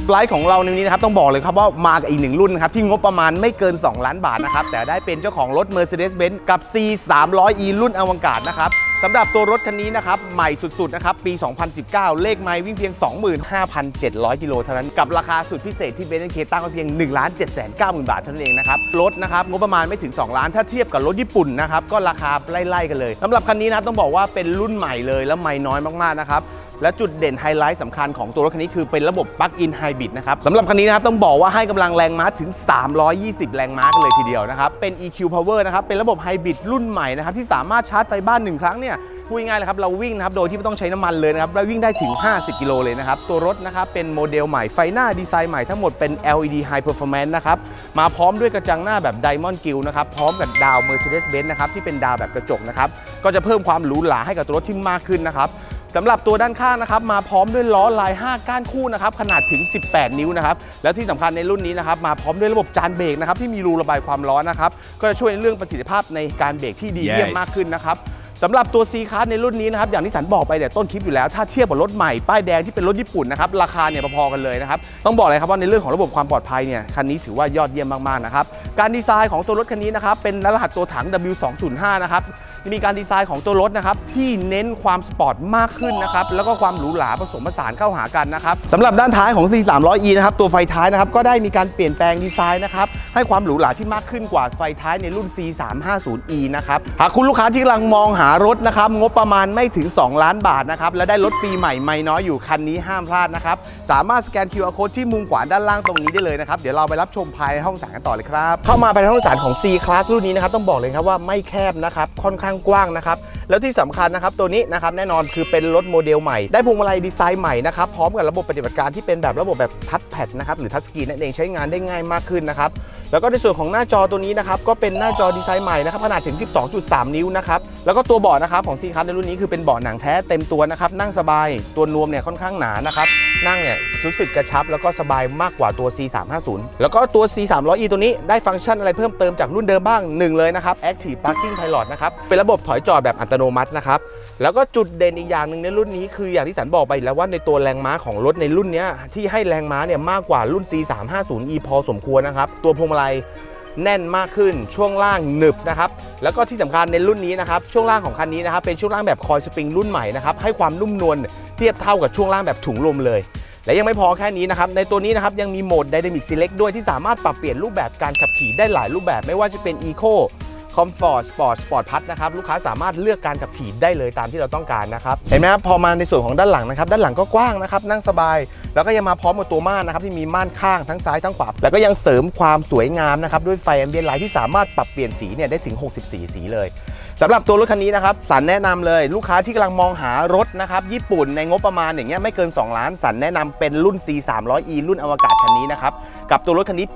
ไฟล์ของเราในนี้นะครับต้องบอกเลยครับว่ามากับอีกหนึ่งรุ่นนะครับที่งบประมาณไม่เกิน2 ล้านบาทนะครับแต่ได้เป็นเจ้าของรถ Mercedes-Benz กับ C 300e รุ่นอวกาศนะครับสำหรับตัวรถคันนี้นะครับใหม่สุดๆนะครับปี 2019 เลขไมล์วิ่งเพียง 25,700 กิโลเท่านั้นกับราคาสุดพิเศษที่ BenK ตั้งไว้เพียง 1,790,000 บาทเท่านั้นเองนะครับรถนะครับงบประมาณไม่ถึง2 ล้านถ้าเทียบกับรถญี่ปุ่นนะครับก็ราคาไล่ๆกันเลยสำหรับคันนี้นะต้องบอกว่าเป็นรุ่นใหม่เลยแล้วไมล์น้อยมากๆนะครับและจุดเด่นไฮไลท์สำคัญของตัวรถคันนี้คือเป็นระบบ Plug-in Hybrid นะครับสำหรับคันนี้นะครับต้องบอกว่าให้กำลังแรงม้าถึง320 แรงม้ากันเลยทีเดียวนะครับเป็น EQ Power นะครับเป็นระบบไฮบริดรุ่นใหม่นะครับที่สามารถชาร์จไฟบ้าน1 ครั้งเนี่ยพูดง่ายๆเลยครับเราวิ่งนะครับโดยที่ไม่ต้องใช้น้ำมันเลยนะครับเราวิ่งได้ถึง50 กิโลเลยนะครับตัวรถนะครับเป็นโมเดลใหม่ไฟหน้าดีไซน์ใหม่ทั้งหมดเป็น LED High Performance นะครับมาพร้อมด้วยกระจังหน้าแบบ Diamond Grille นะครับพร้อมกับดาว Mercedes-Benz นะครับที่เป็นดาวแบบกระจกนะครับก็จะเพิ่มความหรูหราให้กับตัวรถที่มากขึ้นนะครับสำหรับตัวด้านข้างนะครับมาพร้อมด้วยล้อลาย5 ก้านคู่นะครับขนาดถึง18 นิ้วนะครับและที่สำคัญในรุ่นนี้นะครับมาพร้อมด้วยระบบจานเบรกนะครับที่มีรูระบายความร้อนนะครับก็จะช่วยในเรื่องประสิทธิภาพในการเบรกที่ดีเยี่ยมมากขึ้นนะครับสำหรับตัว C Class ในรุ่นนี้นะครับอย่างที่สันบอกไปแต่ต้นคลิปอยู่แล้วถ้าเทียบกับรถใหม่ป้ายแดงที่เป็นรถญี่ปุ่นนะครับราคาเนี่ยพอๆกันเลยนะครับต้องบอกเลยครับว่าในเรื่องของระบบความปลอดภัยเนี่ยคันนี้ถือว่ายอดเยี่ยมมากๆนะครับการดีไซน์ของตัวรถคันนี้นะครับเป็นรหัสตัวถัง W205 นะครับมีการดีไซน์ของตัวรถนะครับที่เน้นความสปอร์ตมากขึ้นนะครับแล้วก็ความหรูหราผสมผสานเข้าหากันนะครับสำหรับด้านท้ายของ C 300e นะครับตัวไฟท้ายนะครับก็ได้มีการเปลี่ยนแปลงดีไซน์นะครับให้ความหรูหราที่มากขึ้นกว่าไฟท้ายในรุ่น C 350e นะครับหากคุณลูกค้าที่กำลังมองหารถนะครับงบประมาณไม่ถึง2 ล้านบาทนะครับและได้รถปีใหม่ไม่น้อยอยู่คันนี้ห้ามพลาดนะครับสามารถสแกน QR Code ที่มุมขวาด้านล่างตรงนี้ได้เลยนะครับเดี๋ยวเราไปรับชมภายในห้องสารกันต่อเลยครับเข้ามาภายในห้องสารของ C Class รุ่นนี้นะครับต้องบอกเลยครับว่าไม่แคบนะครับค่อนข้างกว้างนะครับแล้วที่สำคัญนะครับตัวนี้นะครับแน่นอนคือเป็นรถโมเดลใหม่ได้พวงมาลัยดีไซน์ใหม่นะครับพร้อมกับระบบปฏิบัติการที่เป็นแบบระบบแบบทัชแพดนะครับหรือทัชสกรีนนั่นเองใช้งานได้ง่ายมากขึ้นนะครับแล้วก็ในส่วนของหน้าจอตัวนี้นะครับก็เป็นหน้าจอดีไซน์ใหม่นะครับขนาดถึง 12.3 นิ้วนะครับแล้วก็ตัวเบาะนะครับของ C Class ในรุ่นนี้คือเป็นเบาะหนังแท้เต็มตัวนะครับนั่งสบายตัวนวมเนี่ยค่อนข้างหนานะครับนั่งเนี่ยรู้สึกกระชับแล้วก็สบายมากกว่าตัว C 350แล้วก็ตัว C 300e ตัวนี้ได้ฟังก์ชันอะไรเพิ่มเติมจากรุ่นเดิมบ้าง1เลยนะครับ Active Parking Pilot นะครับเป็นระบบถอยจอดแบบอัตโนมัตินะครับแล้วก็จุดเด่นอีกอย่างหนึ่งในรุ่นนี้คืออย่างที่สันบอกไปแล้วว่าในตัวแรงม้าของรถในรุ่นนี้ที่ให้แรงม้าเนี่ยมากกว่ารุ่น C 350e พอสมควรนะครับตัวพวงมาลัยแน่นมากขึ้นช่วงล่างหนึบนะครับแล้วก็ที่สำคัญในรุ่นนี้นะครับช่วงล่างของคันนี้นะครับเป็นช่วงล่างแบบคอยสปริงรุ่นใหม่นะครับให้ความนุ่มนวลเทียบเท่ากับช่วงล่างแบบถุงลมเลยและยังไม่พอแค่นี้นะครับในตัวนี้นะครับยังมีโหมด Dynamic Select ด้วยที่สามารถปรับเปลี่ยนรูปแบบการขับขี่ได้หลายรูปแบบไม่ว่าจะเป็น Eco Comfort Sport Sport Plus นะครับลูกค้าสามารถเลือกการขับขี่ได้เลยตามที่เราต้องการนะครับเห็นไหมครับพอมาในส่วนของด้านหลังนะครับด้านหลังก็กว้างนะครับนั่งสบายแล้วก็ยังมาพร้อมกับตัวม่านนะครับที่มีม่านข้างทั้งซ้ายทั้งขวาแล้วก็ยังเสริมความสวยงามนะครับด้วยไฟแอมเบียนไลท์ที่สามารถปรับเปลี่ยนสีเนี่ยได้ถึง64 สีเลยสำหรับตัวรถคันนี้นะครับสันแนะนำเลยลูกค้าที่กำลังมองหารถนะครับญี่ปุ่นในงบประมาณอย่างเงี้ยไม่เกิน2 ล้านสันแนะนำเป็นรุ่น C 300e รุ่นอวกาศคันนี้นะครับกับตัวรถคันนี้ปี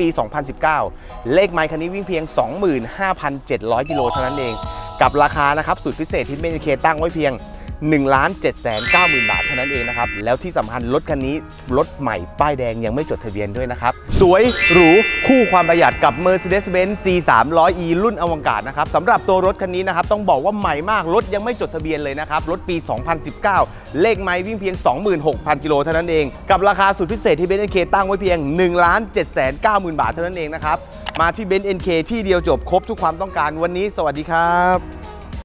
2019 เลขไมล์คันนี้วิ่งเพียง 25,700 กิโลเท่านั้นเองกับราคานะครับสุดพิเศษที่BenKตั้งไว้เพียง1,790,000 บาทเท่านั้นเองนะครับแล้วที่สำคัญรถคันนี้รถใหม่ป้ายแดงยังไม่จดทะเบียนด้วยนะครับสวยหรูคู่ความประหยัดกับ Mercedes-Benz C 300e รุ่นอวกาศนะครับสำหรับตัวรถคันนี้นะครับต้องบอกว่าใหม่มากรถยังไม่จดทะเบียนเลยนะครับรถปี 2019 เลขไมล์วิ่งเพียง 26,000 กิโลเท่านั้นเองกับราคาสุดพิเศษที่ BenKตั้งไว้เพียง 1,790,000 บาทเท่านั้นเองนะครับมาที่BenKที่เดียวจบครบทุกความต้องการวันนี้สวัสดีครับ